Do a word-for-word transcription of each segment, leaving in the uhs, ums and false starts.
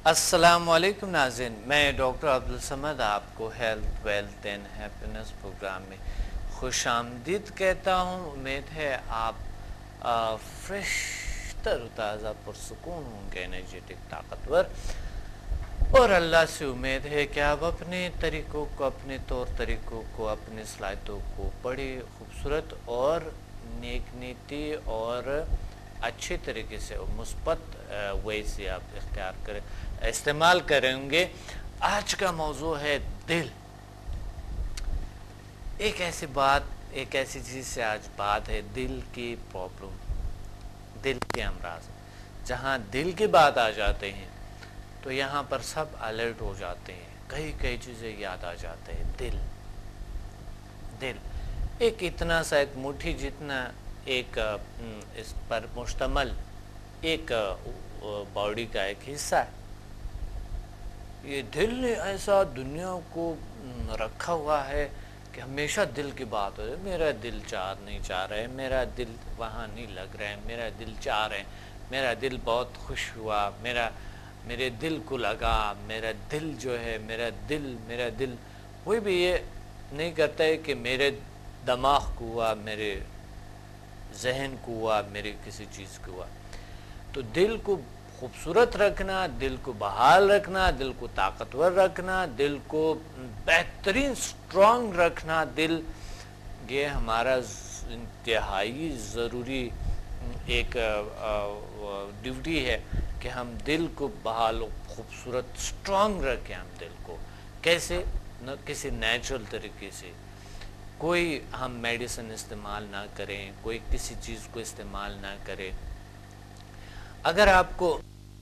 السلام علیکم ناظرین، میں ڈاکٹر عبدالصمد آپ کو health wealth and happiness program میں خوش آمدید کہتا ہوں۔ امید ہے آپ فریش تر و تازہ پرسکون ہوں گے، انرجیٹک، طاقتور، اور اللہ سے امید ہے کہ آپ اپنے طریقوں کو، اپنے طور طریقوں کو، اپنی صلاحیتوں کو بڑی خوبصورت اور نیک نیتی اور اچھے طریقے سے اور مثبت وے سے آپ اختیار کریں، استعمال کریں گے۔ آج کا موضوع ہے دل۔ ایک ایسی بات، ایک ایسی چیز سے آج بات ہے، دل کی پرابلم، دل کے امراض۔ جہاں دل کی بات آ جاتے ہیں تو یہاں پر سب الرٹ ہو جاتے ہیں، کئی کئی چیزیں یاد آ جاتے ہیں۔ دل دل ایک اتنا سا، ایک مٹھی جتنا ایک اس پر مشتمل ایک باڈی کا ایک حصہ ہے۔ یہ دل نے ایسا دنیا کو رکھا ہوا ہے کہ ہمیشہ دل کی بات ہو رہی ہے، میرا دل چار نہیں چاہ رہا ہے، میرا دل وہاں نہیں لگ رہا ہے، میرا دل چاہ رہا ہے، میرا دل بہت خوش ہوا، میرا میرے دل کو لگا، میرا دل جو ہے، میرا دل میرا دل کوئی بھی یہ نہیں کرتا ہے کہ میرے دماغ کو ہوا، میرے ذہن کو ہوا، میرے کسی چیز کو ہوا۔ تو دل کو خوبصورت رکھنا، دل کو بحال رکھنا، دل کو طاقتور رکھنا، دل کو بہترین سٹرونگ رکھنا، دل یہ ہمارا انتہائی ضروری ایک ڈیوٹی ہے کہ ہم دل کو بحال و خوبصورت سٹرونگ رکھیں۔ ہم دل کو کیسے؟ نہ کسی نیچرل طریقے سے، کوئی ہم میڈیسن استعمال نہ کریں، کوئی کسی چیز کو استعمال نہ کرے۔ اگر آپ کو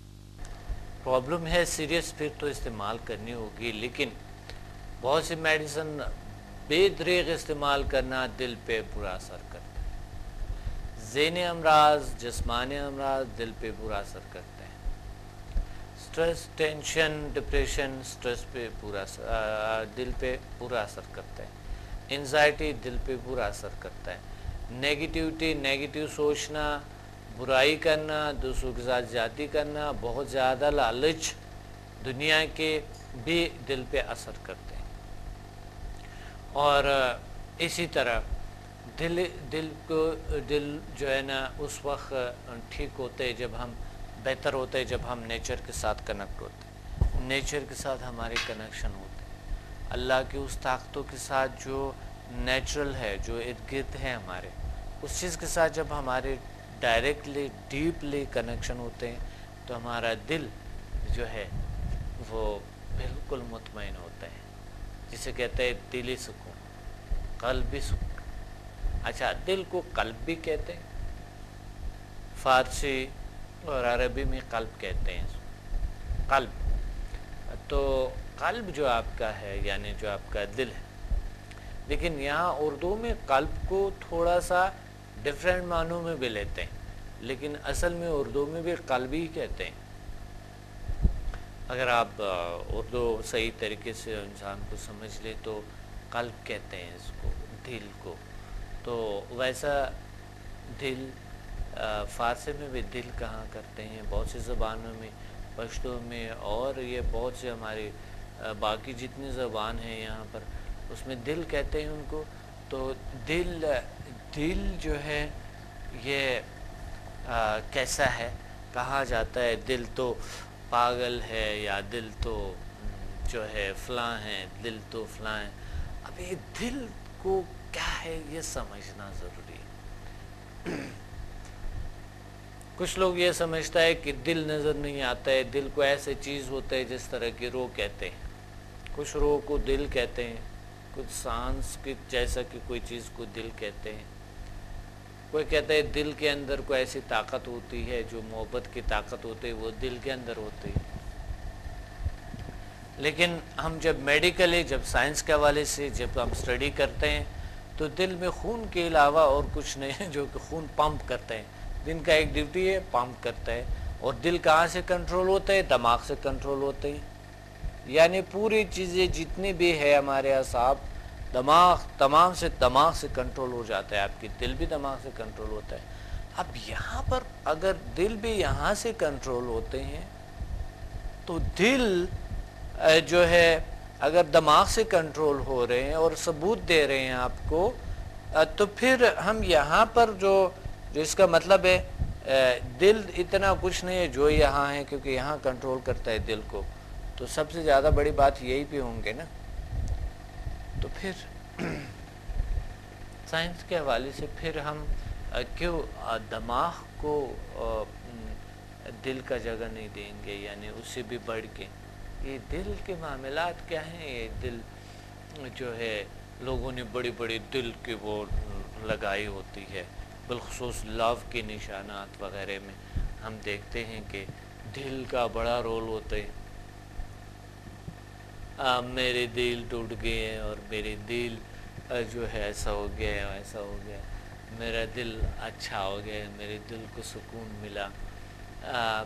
پرابلم ہے سیریس، پھر تو استعمال کرنی ہوگی، لیکن بہت سی میڈیسن بے دریغ استعمال کرنا دل پہ برا اثر کرتا ہے۔ ذہنی امراض، جسمانی امراض دل پہ برا اثر کرتے ہیں۔ سٹریس، ٹینشن، ڈپریشن سٹریس پہ برا دل پہ برا اثر کرتا ہے۔ انزائٹی دل پہ برا اثر کرتا ہے۔ نیگیٹیوٹی، نیگیٹیو سوچنا، برائی کرنا، دوسروں کے ساتھ زیادتی کرنا، بہت زیادہ لالچ دنیا کے بھی دل پہ اثر کرتے ہیں۔ اور اسی طرح دل دل کو دل جو ہے نا اس وقت ٹھیک ہوتے ہیں جب ہم بہتر ہوتے ہیں جب ہم نیچر کے ساتھ کنیکٹ ہوتے ہیں، نیچر کے ساتھ ہمارے کنیکشن ہوتے ہیں، اللہ کی اس طاقتوں کے ساتھ جو نیچرل ہے، جو ارد گرد ہے ہمارے، اس چیز کے ساتھ جب ہمارے ڈائریکٹلی ڈیپلی کنیکشن ہوتے ہیں تو ہمارا دل جو ہے وہ بالکل مطمئن ہوتا ہے، جسے کہتے ہیں دلی سکون، قلبی سکون۔ اچھا، دل کو قلب بھی کہتے ہیں، فارسی اور عربی میں قلب کہتے ہیں۔ قلب تو قلب جو آپ کا ہے، یعنی جو آپ کا دل ہے، لیکن یہاں اردو میں قلب کو تھوڑا سا ڈیفرنٹ معنوں میں بھی لیتے ہیں، لیکن اصل میں اردو میں بھی قلب ہی کہتے ہیں۔ اگر آپ اردو صحیح طریقے سے انسان کو سمجھ لے تو قلب کہتے ہیں اس کو، دل کو۔ تو ویسا دل فارسی میں بھی دل کہا کرتے ہیں، بہت سی زبانوں میں، پشتو میں، اور یہ بہت سے ہماری باقی جتنی زبان ہیں یہاں پر، اس میں دل کہتے ہیں ان کو۔ تو دل دل جو ہے یہ آ, کیسا ہے؟ کہا جاتا ہے دل تو پاگل ہے، یا دل تو جو ہے فلاں ہے، دل تو فلاں ہے۔ اب یہ دل کو کیا ہے یہ سمجھنا ضروری ہے۔ کچھ لوگ یہ سمجھتا ہے کہ دل نظر نہیں آتا ہے، دل کو ایسے چیز ہوتا ہے جس طرح کی روح کہتے ہیں، کچھ روح کو دل کہتے ہیں، کچھ سانس کی جیسا کہ کوئی چیز کو دل کہتے ہیں، کوئی کہتا ہے دل کے اندر کوئی ایسی طاقت ہوتی ہے جو محبت کی طاقت ہوتی ہے، وہ دل کے اندر ہوتی ہے۔ لیکن ہم جب میڈیکلی، جب سائنس کے حوالے سے جب ہم اسٹڈی کرتے ہیں تو دل میں خون کے علاوہ اور کچھ نہیں ہے جو کہ خون پمپ کرتا ہے، دل کا ایک ڈیوٹی ہے، پمپ کرتا ہے۔ اور دل کہاں سے کنٹرول ہوتا ہے؟ دماغ سے کنٹرول ہوتے ہیں۔ یعنی پوری چیزیں جتنی بھی ہے ہمارے اعصاب، دماغ، تمام سے دماغ سے کنٹرول ہو جاتا ہے، آپ کی دل بھی دماغ سے کنٹرول ہوتا ہے۔ اب یہاں پر اگر دل بھی یہاں سے کنٹرول ہوتے ہیں تو دل جو ہے اگر دماغ سے کنٹرول ہو رہے ہیں اور ثبوت دے رہے ہیں آپ کو، تو پھر ہم یہاں پر جو جو اس کا مطلب ہے دل اتنا کچھ نہیں ہے جو یہاں ہے، کیونکہ یہاں کنٹرول کرتا ہے دل کو، تو سب سے زیادہ بڑی بات یہی پہ ہوں گے نا. تو پھر سائنس کے حوالے سے پھر ہم کیوں دماغ کو دل کا جگہ نہیں دیں گے، یعنی اس سے بھی بڑھ کے یہ دل کے معاملات کیا ہیں. یہ دل جو ہے لوگوں نے بڑی بڑی دل کی وہ لگائی ہوتی ہے، بالخصوص لو کے نشانات وغیرہ میں ہم دیکھتے ہیں کہ دل کا بڑا رول ہوتا ہے. آ, میرے دل ٹوٹ گئے ہیں اور میرے دل جو ہے ایسا ہو گیا ہے ایسا ہو گیا، میرا دل اچھا ہو گیا، میرے دل کو سکون ملا. آ,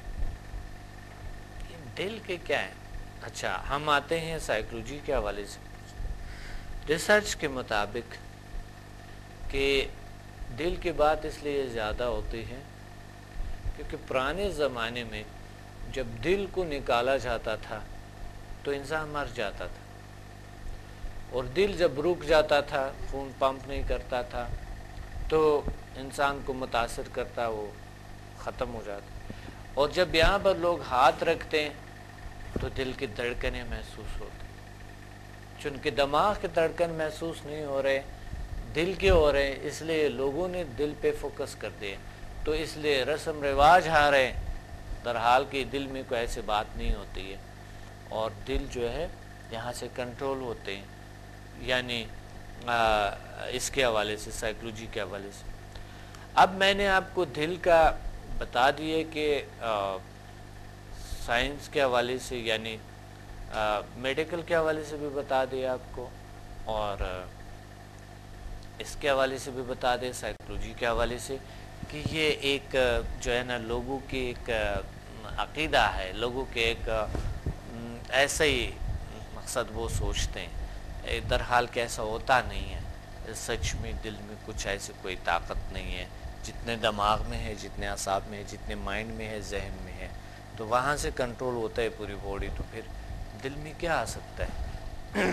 دل کے کیا ہے؟ اچھا ہم آتے ہیں سائیکولوجی کے حوالے سے. ریسرچ کے مطابق کہ دل کی بات اس لیے زیادہ ہوتی ہے کیونکہ پرانے زمانے میں جب دل کو نکالا جاتا تھا تو انسان مر جاتا تھا، اور دل جب رک جاتا تھا، خون پمپ نہیں کرتا تھا، تو انسان کو متاثر کرتا، وہ ختم ہو جاتا. اور جب یہاں پر لوگ ہاتھ رکھتے ہیں تو دل کی دھڑکنیں محسوس ہوتی، چونکہ دماغ کے دھڑکن محسوس نہیں ہو رہے، دل کے ہو رہے، اس لیے لوگوں نے دل پہ فوکس کر دیا. تو اس لیے رسم رواج آ رہے ہیں، درحال کہ دل میں کوئی ایسی بات نہیں ہوتی ہے، اور دل جو ہے یہاں سے کنٹرول ہوتے ہیں. یعنی اس کے حوالے سے، سائیکولوجی کے حوالے سے. اب میں نے آپ کو دل کا بتا دیے کہ سائنس کے حوالے سے، یعنی میڈیکل کے حوالے سے بھی بتا دیا آپ کو، اور اس کے حوالے سے بھی بتا دے، سائیکولوجی کے حوالے سے، کہ یہ ایک جو ہے نا لوگوں کی ایک عقیدہ ہے، لوگوں کے ایک ایسا ہی مقصد وہ سوچتے ہیں، درحال کہ ایسا ہوتا نہیں ہے. سچ میں دل میں کچھ ایسی کوئی طاقت نہیں ہے، جتنے دماغ میں ہے، جتنے اعصاب میں ہے، جتنے مائنڈ میں ہے، ذہن میں ہے، تو وہاں سے کنٹرول ہوتا ہے پوری باڈی. تو پھر دل میں کیا آ سکتا ہے؟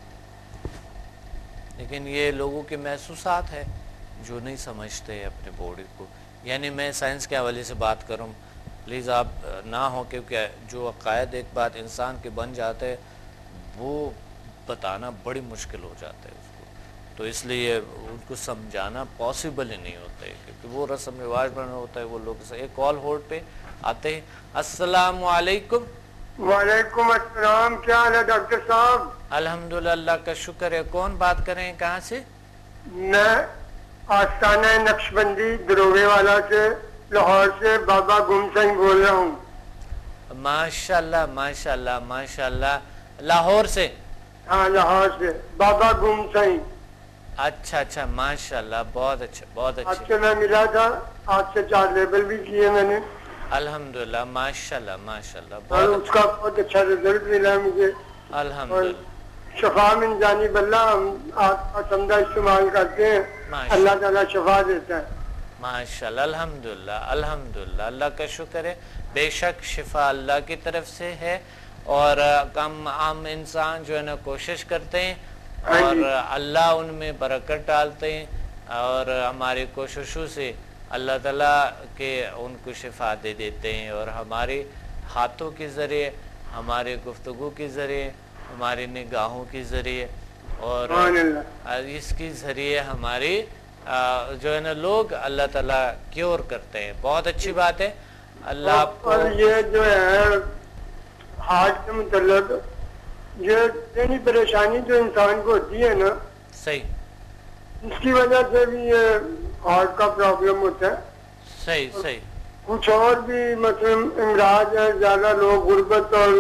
لیکن یہ لوگوں کے محسوسات ہے جو نہیں سمجھتے اپنے باڈی کو. یعنی میں سائنس کے حوالے سے بات کروں، پلیز آپ نہ ہو، کیونکہ جو عقائد ایک بات انسان کے بن جاتے ہے وہ بتانا بڑی مشکل ہو جاتا ہے اس کو، تو اس لیے ان کو سمجھانا پاسبل ہی نہیں ہوتا ہے، کیونکہ وہ رسم رواج بنا ہوتا ہے. وہ لوگ ایک کال ہولڈ پہ آتے ہیں. السلام علیکم. وعلیکم السلام، کیا حال ہے ڈاکٹر صاحب؟ الحمدللہ، اللہ کا شکر ہے. کون بات کر رہے ہیں، کہاں سے؟ میں آستانہ نقش بندی دروگے والا سے، لاہور سے بابا گم سنگھ بول رہا ہوں. ماشاءاللہ ماشاءاللہ ماشاءاللہ. لاہور سے؟ ہاں لاہور سے بابا گم سنگھ. اچھا اچھا، ماشاءاللہ، بہت اچھا بہت اچھا. آپ سے میں ملا تھا، آپ سے چار لیبل بھی کیے میں نے. الحمدللہ ماشاءاللہ ماشاءاللہ، اور بہت اس کا بہت اچھا رزلٹ ملا مجھے. الحمدللہ. شفا من جانب اللہ، ہم آپ کا سمجھا استعمال کرتے ہیں، اللہ تعالیٰ شفا دیتا ہے. ماشاءاللہ، الحمدللہ الحمدللہ، اللہ کا شکر ہے. بے شک شفا اللہ کی طرف سے ہے، اور ہم عام انسان جو ہے نا کوشش کرتے ہیں اور اللہ ان میں برکت ڈالتے ہیں، اور ہماری کوششوں سے اللہ تعالیٰ کے ان کو شفا دے دیتے ہیں، اور ہمارے ہاتھوں کے ذریعے، ہمارے گفتگو کے ذریعے، ہماری نگاہوں کے ذریعے، اور اس کے ذریعے ہماری جو ہے نا لوگ اللہ تعالیٰ کیور کرتے ہیں. بہت اچھی بات ہے. اللہ آپ کو. اور یہ جو ہے ہارٹ کے متعلق یہ ذہنی پریشانی جو انسان کو ہوتی ہے نا، صحیح، اس کی وجہ سے بھی یہ ہارٹ کا پرابلم ہوتا ہے. صحیح صحیح. کچھ اور بھی مثلا امراض ہے، زیادہ لوگ غربت اور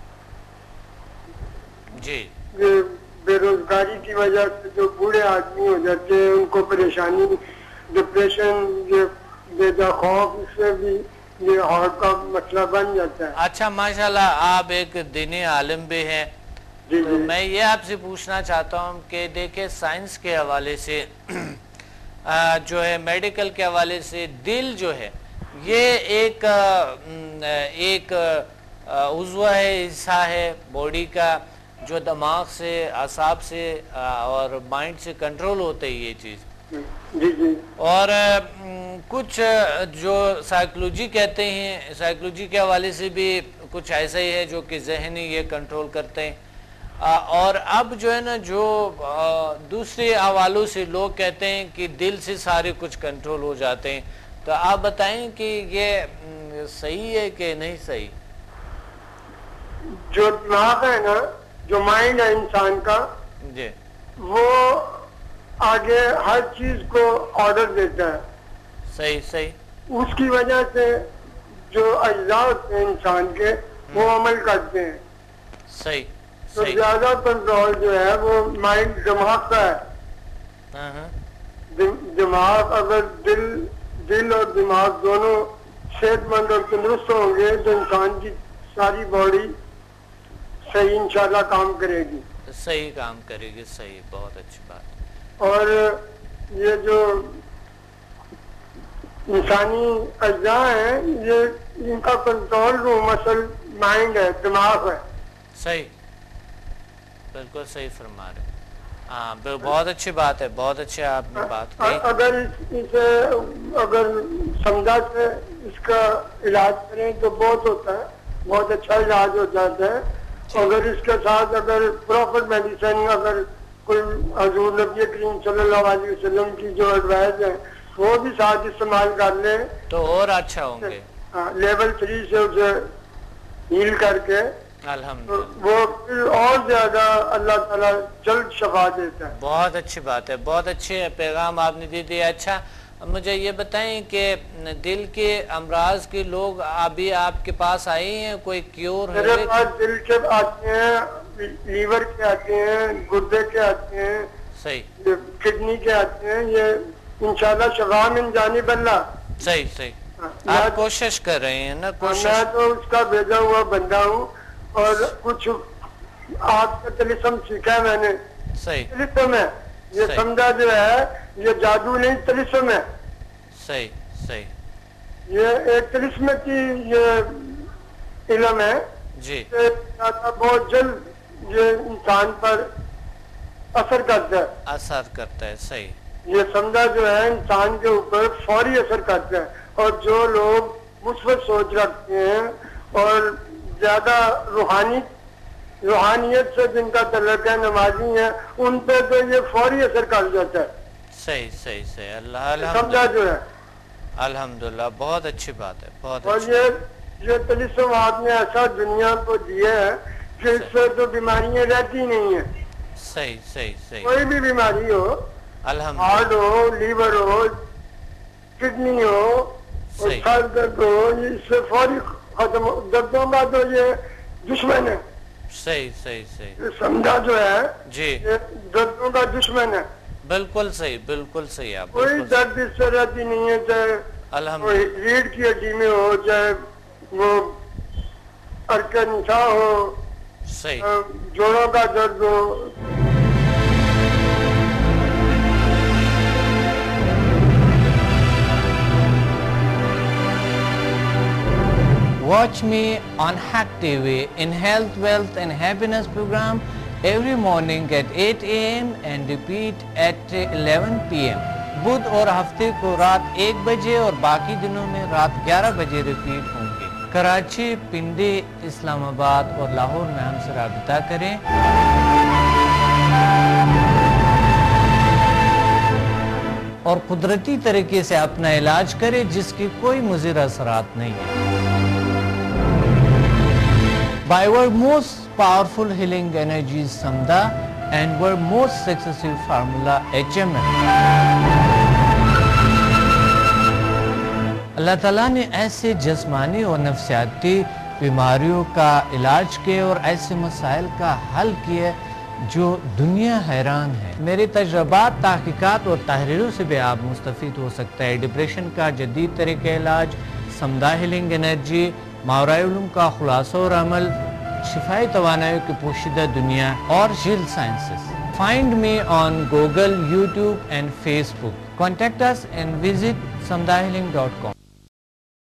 جی یہ بے روزگاری کی وجہ سے جو بوڑھے آدمی ہو جاتے ہیں ان کو پریشانی، ڈپریشن، یہ بے جا خوف، اس سے بھی یہ ہارٹ کا مسئلہ بن جاتا ہے. اچھا ماشاءاللہ، آپ ایک دینی عالم بھی ہیں. جی تو میں یہ آپ سے پوچھنا چاہتا ہوں کہ دیکھیں سائنس کے حوالے سے جو ہے، میڈیکل کے حوالے سے، دل جو ہے یہ ایک ایک عضو ہے, حصہ ہے باڈی کا جو دماغ سے, اعصاب سے اور مائنڈ سے کنٹرول ہوتے ہے یہ چیز. جی جی. اور کچھ جو سائیکلوجی کہتے ہیں, سائیکلوجی کے حوالے سے بھی کچھ ایسا ہی ہے جو کہ ذہنی یہ کنٹرول کرتے ہیں. اور اب جو ہے نا جو دوسرے حوالوں سے لوگ کہتے ہیں کہ دل سے سارے کچھ کنٹرول ہو جاتے ہیں, تو آپ بتائیں کہ یہ صحیح ہے کہ نہیں صحیح؟ جو دماغ ہے نا, جو مائنڈ ہے انسان کا, جی, وہ آگے ہر چیز کو آرڈر دیتا ہے. صحیح صحیح. اس کی وجہ سے جو اجزاء ہوتے ہیں انسان کے وہ عمل کرتے ہیں. صحیح. تو زیادہ کنٹرول جو ہے وہ مائنڈ دماغ کا ہے. دماغ اگر دل دل اور دماغ دونوں صحت مند اور تندرست ہوں گے تو انسان کی ساری باڈی صحیح انشاءاللہ کام کرے گی. صحیح کام کرے گی. صحیح, بہت اچھی بات. اور یہ جو انسانی اجزاء ہیں یہ ان کا کنٹرول روم اصل مائنڈ ہے, دماغ ہے. صحیح, بالکل صحیح فرما رہے. ہاں, بہت اچھی بات ہے, بہت اچھی آپ نے بات کی. اگر اسے اگر سمجھا سے اس کا علاج کریں تو بہت ہوتا ہے, بہت اچھا علاج ہو جاتا ہے. اگر اس کے ساتھ اگر پراپر میڈیسن, اگر کوئی حضور نبی کریم صلی اللہ علیہ وسلم کی جو ایڈوائز ہے وہ بھی ساتھ استعمال کر لیں تو اور اچھا ہوں گے. لیول تھری سے اسے ہیل کر کے الحمدللہ وہ پھر اور زیادہ اللہ تعالیٰ جلد شفا دیتا ہے. بہت اچھی بات ہے, بہت اچھے پیغام آپ نے دے دیا. اچھا مجھے یہ بتائیں کہ دل کے امراض کے لوگ ابھی آپ کے پاس آئے ہیں, کوئی کیور ہے؟ میرے پاس دل کے آتے ہیں, لیور کے آتے ہیں, گردے کے آتے ہیں, صحیح, کڈنی کے آتے ہیں. یہ انشاءاللہ شفا من جانب اللہ. صحیح صحیح. آپ کوشش کر رہے ہیں نا؟ کوشش. میں تو اس کا بھیجا ہوا بندہ ہوں اور کچھ آپ کا طلسم سیکھا ہے میں نے. صحیح. طلسم ہے یہ, سمجھا جو ہے یہ جادو نہیں, طلسم ہے. صحیح صحیح. یہ ایک طلسم کی یہ علم ہے جی, بہت جلد یہ انسان پر اثر کرتا ہے. اثر کرتا ہے. صحیح. یہ سمجھا جو ہے انسان کے اوپر فوری اثر کرتا ہے. اور جو لوگ مثبت سوچ رکھتے ہیں اور زیادہ روحانی روحانیت سے جن کا تعلق ہے, نمازی ہیں, ان پہ تو یہ فوری اثر کر جاتا ہے. صحیح صحیح صحیح. اللہ سمجھا جو ہے الحمدللہ, بہت اچھی بات ہے, بہت اور اچھی. یہ یہ طلسم آپ نے ایسا دنیا کو دیا ہے کہ اس سے تو بیماریاں رہتی نہیں ہیں. صحیح صحیح صحیح. کوئی بھی بیماری ہو, ہارٹ ہو, لیور ہو, کڈنی ہو, سر درد ہو, اس سے فوری ختم ہو. دردوں کا تو یہ دشمن ہے. صحیح صحیح صحیح. سمجھا جو ہے جی, دردوں کا دشمن ہے. بالکل صحیح, بالکل صحیح. آپ کوئی درد اس سے رہتی نہیں ہے, چاہے ریڑھ کی ہڈی میں ہو, چاہے وہ ارکن نساء ہو, صحیح, جوڑوں کا درد ہو. Watch me on Hack T V in Health, Wealth and Happiness program every morning at eight A M and repeat at eleven P M بدھ اور ہفتے کو رات ایک بجے اور باقی دنوں میں رات گیارہ بجے ریپیٹ ہوں گے. کراچی, پنڈی, اسلام آباد اور لاہور میں ہم سے رابطہ کریں. اور قدرتی طریقے سے اپنا علاج کریں جس کی کوئی مضر اثرات نہیں ہے. By our most powerful healing energies Samda and our most successful formula H M M. اللہ تعالیٰ نے ایسے جسمانی اور نفسیاتی بیماریوں کا علاج کیے اور ایسے مسائل کا حل کیے جو دنیا حیران ہے. میرے تجربات, تحقیقات اور تحریروں سے بھی آپ مستفید ہو سکتا ہے. ڈپریشن کا جدید طریقہ علاج, سمدھا ہیلنگ انرجی, ماورائے علوم کا خلاصہ اور عمل, شفائی توانائی کی پوشیدہ دنیا اور جیل sciences. Find me on Google, YouTube and Facebook. Contact us and visit samdha healing dot com.